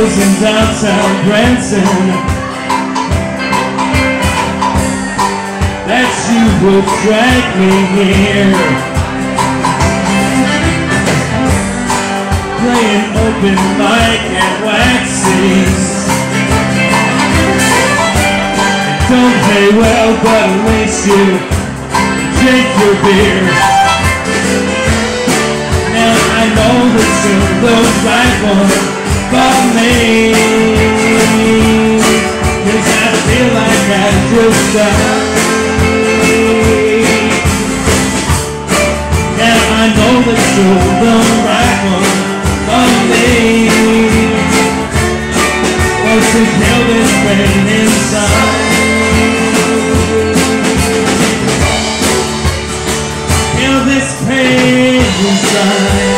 was in downtown Branson that you would drag me here, playing open mic at Waxy's. It don't pay well, but at least you drink your beer. Now I know that you're the right one for me, 'cause I feel like I just died. Now I know that you're the right one for me, but to kill this pain inside, kill this pain inside.